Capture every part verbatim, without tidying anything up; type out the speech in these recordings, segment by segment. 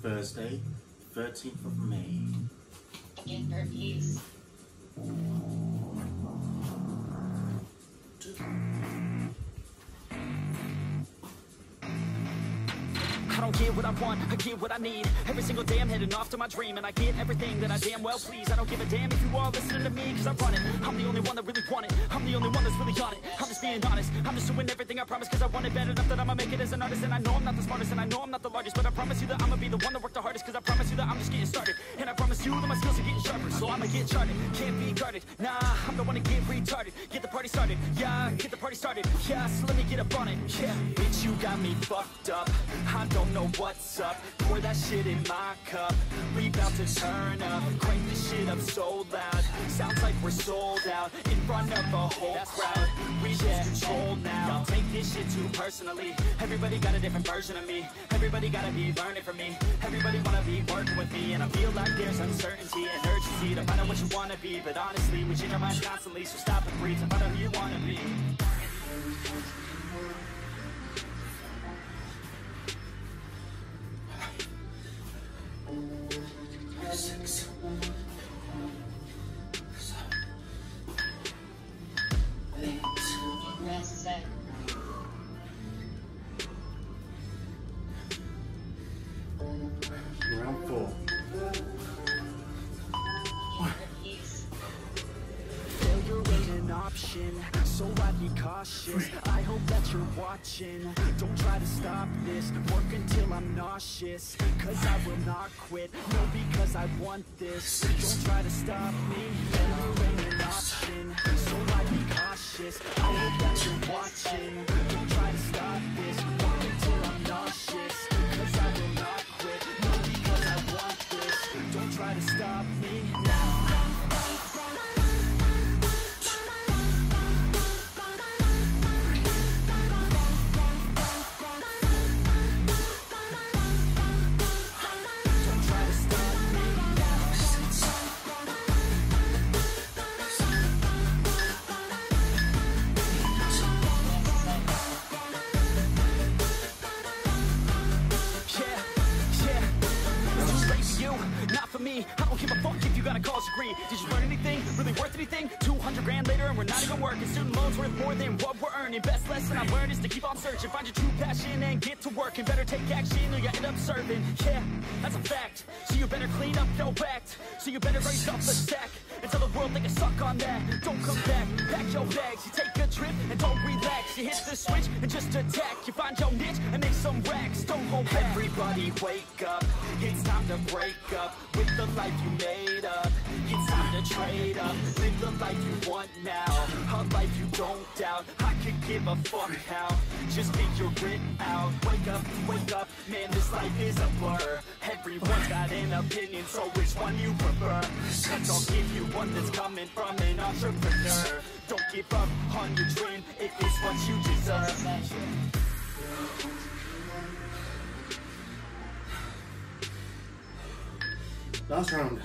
Thursday, thirteenth of May. Again, burpees. I don't get what I want, I get what I need. Every single day I'm heading off to my dream, and I get everything that I damn well please. I don't give a damn if you all listening to me, cause I run it. I'm the only one that really want it, I'm the only one that's really on it. I'm just being honest, I'm just doing everything I promise, cause I want it bad enough that I'ma make it as an artist. And I know I'm not the smartest, and I know I'm not the largest, but I promise you that I'ma be the one that worked the hardest. Cause I promise you that I'm just getting started, and I promise you that my skills are getting sharper. So I'ma get charted, can't be guarded. Nah, I'm the one to get retarded. Get the party started, yeah, get the party started. Yeah, so let me get up on it, yeah. Bitch, you got me fucked up, I don't know what's up. Pour that shit in my cup, we bout to turn up. Crank this shit up so loud, sounds like we're sold out. In front of a whole crowd, we lose control now. Y'all take this shit too personally. Everybody got a different version of me, everybody gotta be learning from me. Everybody wanna be working with me, and I feel like there's uncertainty and urgency to find out what you wanna be. But honestly, we change our minds constantly, so stop and breathe to find out who you wanna be. Six, seven, eight, Rest set. round four. Failure ain't an option, so I'd be cautious. I hope that you're watching. Don't try to stop this, work until I'm nauseous. Cause I will not quit, no, because I want this. Don't try to stop me, failure ain't an option, so I'd be cautious. I hope that you're watching. Don't try to stop this, work until I'm nauseous. Cause I will not quit, no, because I want this. Don't try to stop me now. I don't give a fuck if you got a college degree. Did you learn anything? Really worth anything? two hundred grand later and we're not even working. Student loans worth more than what we're earning. Best lesson I learned is to keep on searching. Find your true passion and get to work. And better take action or you end up serving. Yeah, that's a fact. So you better clean up your act. So you better raise up the stack and tell the world they can suck on that. Don't come back, pack your bags. You take a trip and don't relax. You hit the switch and just attack. You find your niche and make some racks. Don't hold back. Everybody wake up, it's time to break up with the life you made up. It's time to trade up, live the life you want now, a life you don't doubt. I could give a fuck how, just figure it out. Wake up, wake up, man, this life is a blur. Everyone's got an opinion, so which one you prefer? Cause I'll give you one that's coming from an entrepreneur. Don't give up on your dream if it's what you deserve. Last round.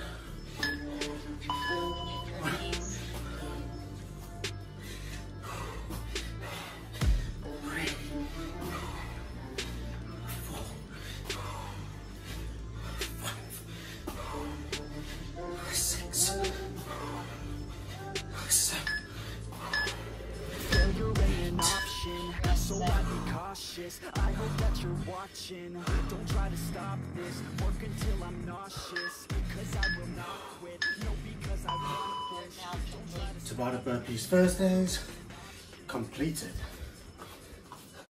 I hope that you're watching. Don't try to stop this, work until I'm nauseous. Cause I will not quit, no, because I want this. Don't try to Tabata burpees Thursdays completed.